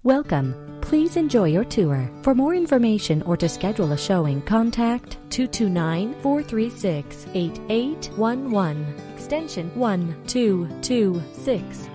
Welcome. Please enjoy your tour. For more information or to schedule a showing, contact 229-436-8811, extension 1226.